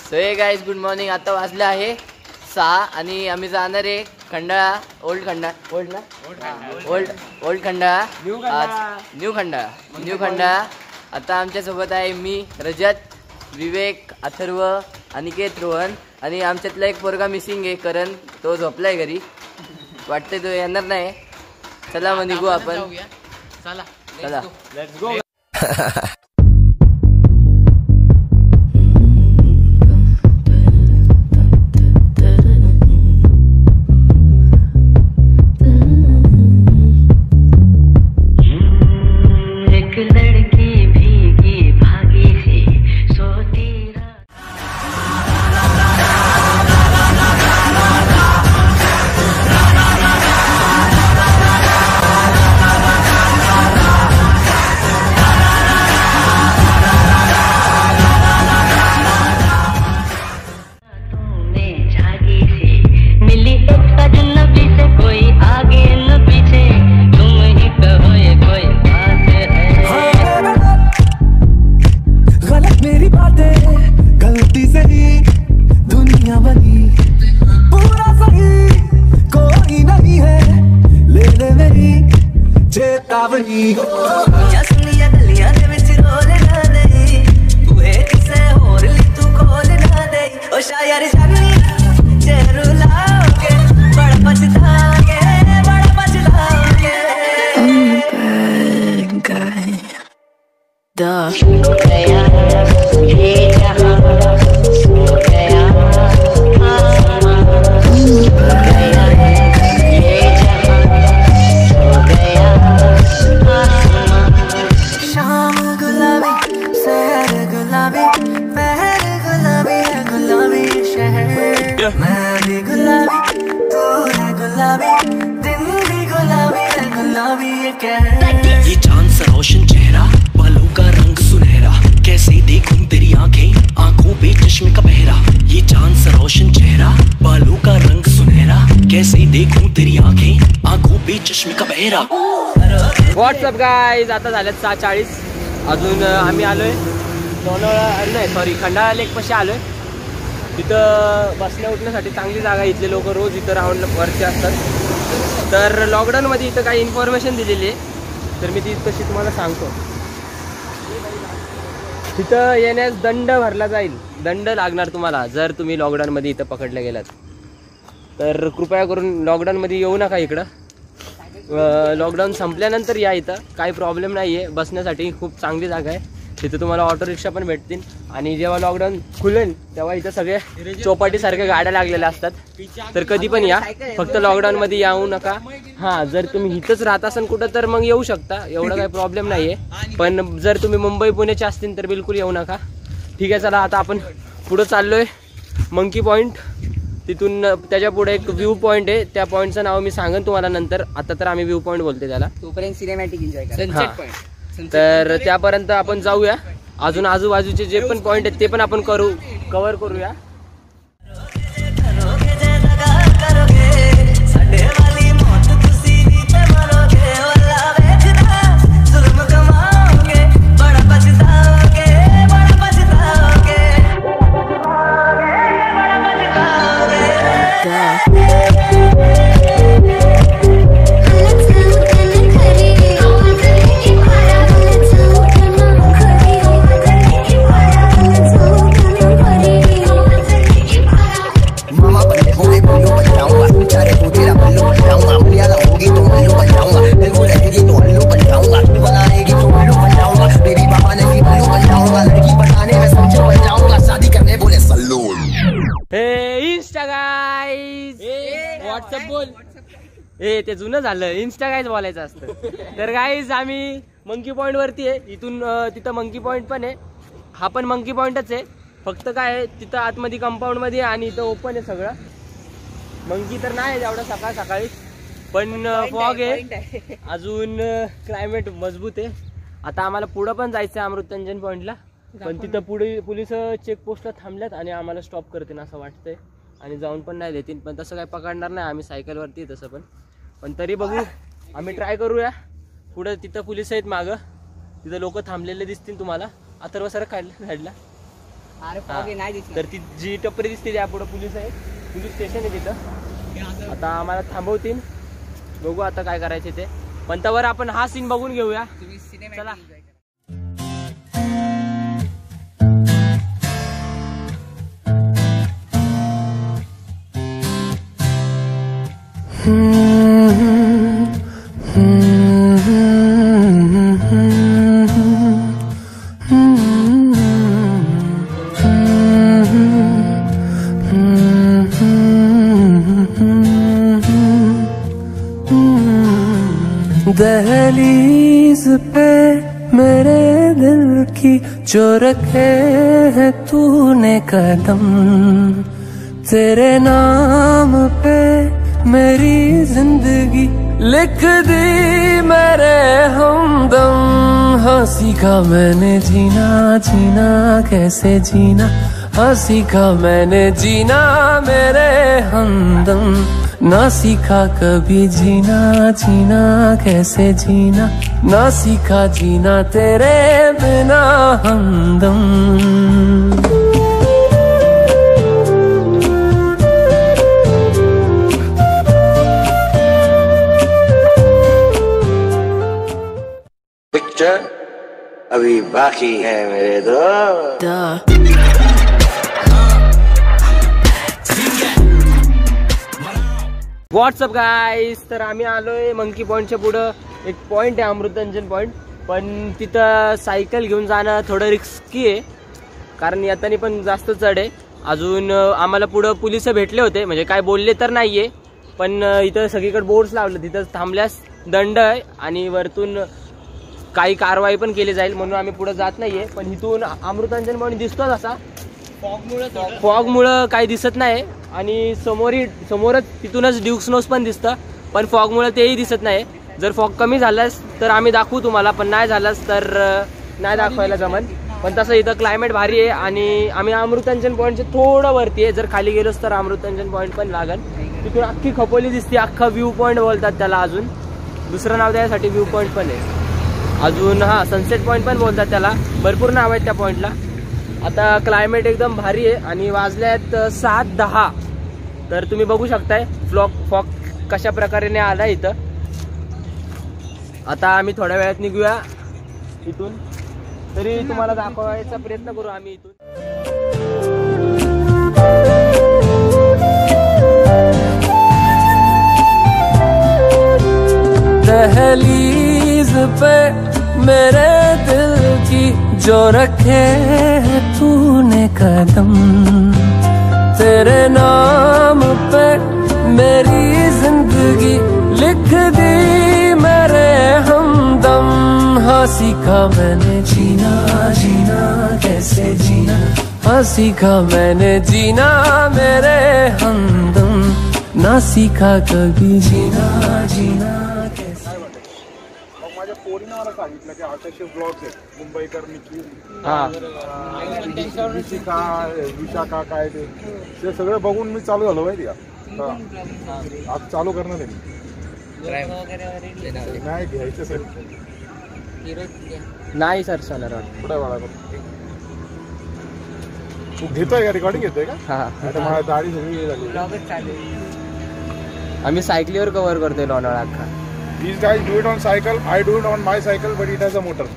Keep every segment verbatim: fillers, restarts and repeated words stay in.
So हे guys good morning. आता वाजले आहे सहा आणि आम्ही जाणार आहे खंडाळा. ओल्ड खंडाळा ओल्ड ना ओल्ड ओल्ड खंडाळा आज न्यू खंडाळा न्यू खंडाळा. आता आमच्यासोबत आहे मी, रजत, विवेक, अथर्व, अनिकेत, रोहन आणि आमच्यातला एक पोरगा मिसिंग आहे करण. तो झोपलाय घरी, वाटतंय तो येणार नाही. चला मग निघू आपण. चला चला लेट्स गो. ये चांद सा रोशन चेहरा, बालों का रंग सुनहरा, कैसे देखूं तेरी आंखें, आंखों पे चश्मे का पहरा. ये चांद सा रोशन चेहरा, बालों का रंग सुनहरा, कैसे देखूं तेरी आंखें, आंखों पे चश्मे का पहरा. व्हॉट्सअप गाईज, आता झाल्यात सहा चाळीस. अजून आम्ही आलोय लोणावळा नाही सॉरी खंडाळा लेक पाशी आलोय. तिथं बसण्या उठण्यासाठी चांगली जागा. इथले लोक रोज इथं राहून वरती असतात. तर लॉकडाऊनमध्ये इथं काही इन्फॉर्मेशन दिलेली आहे, तर मी ती तशी तुम्हाला सांगतो. तिथं येण्यास दंड भरला जाईल. दंड लागणार तुम्हाला जर तुम्ही लॉकडाऊनमध्ये इथं पकडले गेलात. तर कृपया करून लॉकडाऊनमध्ये येऊ नका इकडं. लॉकडाऊन संपल्यानंतर या. इथं काही प्रॉब्लेम नाही आहे, बसण्यासाठी खूप चांगली जागा आहे. तिथं तुम्हाला ऑटो रिक्षा पण भेटतील. आणि जेव्हा लॉकडाऊन खुलेल तेव्हा इथं सगळे चौपाटीसारख्या गाड्या लागलेल्या असतात. तर कधी पण या, फक्त लॉकडाऊनमध्ये येऊ नका. हां, जर तुम्ही इथंच राहत असाल कुठं तर मग येऊ शकता, एवढा काही प्रॉब्लेम नाही आहे. पण जर तुम्ही मुंबई पुण्याचे असतील तर बिलकुल येऊ नका. ठीक आहे, चला आता आपण पुढं चाललो आहे मंकी पॉईंट. तिथून त्याच्या पुढे एक व्ह्यू पॉईंट आहे. त्या पॉईंटचं नाव मी सांगेन तुम्हाला नंतर. आता तर आम्ही व्ह्यू पॉईंट बोलते त्याला. तोपर्यंत सिनेमॅटिक एन्जॉय करा. Sunset point. तर त्यापर्यंत आपण जाऊया. अजून आजूबाजूचे जे पण पॉईंट आहेत ते पण आपण करू कव्हर करूया. व्हॉट्सअप बोल. ए ते जुनं झालं, इन्स्टा गाईज बोलायचं असतं. तर गाईज आम्ही मंकी पॉईंट वरती आहे. इथून तिथं मंकी पॉईंट पण आहे. हा पण मंकी पॉईंटच आहे, फक्त काय आहे तिथं आतमध्ये कंपाऊंड मध्ये आणि इथं ओपन आहे सगळं. मंकी तर नाही एवढं सकाळ सकाळी, पण फॉग आहे. अजून क्लायमेट मजबूत आहे. आता आम्हाला पुढं पण जायचं आहे अमृतंजन पॉईंटला, पण तिथं पुढे पोलिस चेकपोस्टला थांबल्यात आणि आम्हाला स्टॉप करतील असं वाटतंय. आणि जाऊन पण नाही देतील, पण तसं काही पकडणार नाही. आम्ही सायकलवरती तसं पण पण तरी बघू, आम्ही ट्राय करूया. पुढे तिथं पोलीस आहेत मागं, तिथं लोक थांबलेले दिसतील तुम्हाला. अथर्व सर काढलं साईडला. अरे हा. फॉग नाही दिसणार. तर ती जी टपरी दिसते त्या पुढे पोलीस आहे, पोलीस स्टेशन आहे तिथं. आता आम्हाला थांबवतील, बघू आता काय करायचे ते. पण त्यावर आपण हा सीन बघून घेऊया. तुम्ही सिनेमॅटिक चला. एन्जॉय करा. दहलीज पे मेरे दिल की जो रखे है तूने कदम, तेरे नाम पे मेरी जिंदगी लिख दी मेरे हमदम। हाँ सीखा मैंने जीना जीना कैसे जीना, हाँ सीखा मैंने जीना मेरे हमदम। ना सीखा कभी जीना जीना कैसे जीना, ना सीखा जीना तेरे बिना हमदम। पिक्चर अभी बाकी है मेरे दोस्त। व्हॉट्सअप गाईस, तर आम्ही आलोय मंकी पॉईंटच्या पुढं. एक पॉईंट आहे अमृतांजन पॉईंट, पण तिथं सायकल घेऊन जाणं थोडं रिस्की आहे, कारण येताना पण जास्त चढ आहे. अजून आम्हाला पुढं पोलिस भेटले होते, म्हणजे काय बोलले तर नाहीये, पण इथं सगळीकडे बोर्ड्स लावलं, तिथं थांबल्यास दंड आहे आणि वरतून काही कारवाई पण केली जाईल, म्हणून आम्ही पुढे जात नाहीये. पण इथून अमृतांजन पॉईंट दिसतोच असा, फॉगमुळे फॉगमुळं काही दिसत नाही. आणि समोरही समोरच तिथूनच ड्यूक्स नोस पण दिसतं, पण फॉगमुळे तेही दिसत नाही. जर फॉग कमी झालास तर आम्ही दाखवू तुम्हाला, पण नाही झालास तर नाही दाखवायला जमन. पण तसं इथं क्लायमेट भारी आहे आणि आम्ही अमृतांजन पॉईंटचे थोडं वरती आहे. जर खाली गेलोच तर अमृतांजन पॉईंट पण लागल. तिथून अख्खी खपोली दिसते, अख्खा व्ह्यू पॉईंट बोलतात त्याला. अजून दुसरं नाव द्यायसाठी व्ह्यू पॉईंट पण आहे. अजून हा सनसेट पॉईंट पण बोलतात त्याला, भरपूर नाव आहेत त्या पॉईंटला. आता क्लायमेट एकदम भारी आहे आणि वाजल्यात सात दहा. तर तुम्ही बघू शकताय फ्लॉक फॉग कशा प्रकारे आला इथं. आता आम्ही थोड्या वेळात निघूया इथून, तरी तुम्हाला दाखवायचा प्रयत्न करू आम्ही इथून. दहलीज पे मेरे दिल की जो रखे है तूने कदम, तेरे नाम पे मेरी जिंदगी लिख दी मेरे हमदम। हाँ सीखा मैंने जीना जीना कैसे जीना, हाँ सीखा मैंने जीना मेरे हमदम। ना सीखा कभी जीना जीना कैसे. माझ्या पोरीनं मला सांगितलं की असे ब्लॉग्स आहेत मुंबईकर निकी विशिका विशाखा काय ते ते सगळं बघून मी चालू झालो माहिती का. आज चालू करणार आहे मी. नाही घ्यायचं सर, नाही सर सर पुढे वाढा. तू घेतोय का, रिकॉर्डिंग घेतोय का? हा, आता मला दाढी सगळी झाली. आम्ही सायकलीवर कव्हर करतोय लोणावळा अख्खा. These guys do it on cycle, I do it on my cycle, but it has a motor.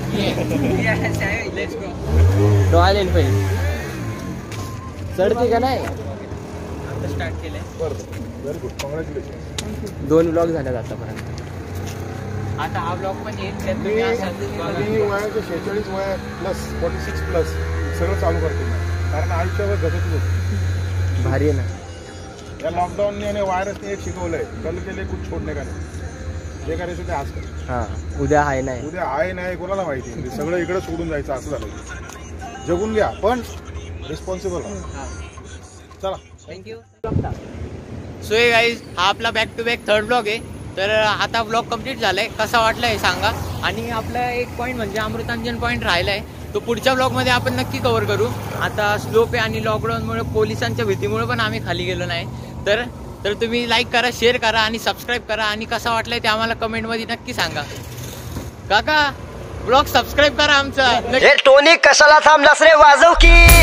Royal Enfield चढते का नाही? स्टार्ट केलंय. बरं व्हेरी गुड, कॉंग्रॅच्युलेशन. दोन ब्लॉग झाले आतापर्यंत. आता हा ब्लॉग पण येईल. मी मी वयाचं शेहेचाळीस वय प्लस फोर्टी सिक्स प्लस सगळं चालू करते मी, कारण आयुष्यावर घटतच होतं. भारी आहे ना. या लॉकडाऊनने आणि व्हायरसने एक शिकवलंय, कल केले कुछ छोडणे का नाही. जे करायचं ते आज कर. हा, उद्या आहे नाही, उद्या आहे नाही कोणाला माहिती. म्हणजे सगळं इकडे सोडून जायचं असं झालं. जगून घ्या पण रिस्पॉन्सिबल राहा. चला थँक्यू. सो हे गाईज, हा आपला back to back third blog आहे. तर आता ब्लॉग कम्प्लीट झालाय, कसा वाटला हे सांगा. आणि आपला एक पॉईंट म्हणजे अमृतांजन पॉईंट राहिलाय, तो पुढच्या ब्लॉगमध्ये आपण नक्की कव्हर करू. आता स्लोप आहे आणि लॉकडाऊनमुळे पोलिसांच्या भीतीमुळे पण आम्ही खाली गेलो नाही. तर तर तुम्ही लाईक करा, शेअर करा आणि सबस्क्राईब करा. आणि कसा वाटलाय ते आम्हाला कमेंटमध्ये नक्की सांगा. काका ब्लॉग सबस्क्राईब करा आमचा. टोनी कशाला थांबलास रे, वाजव की.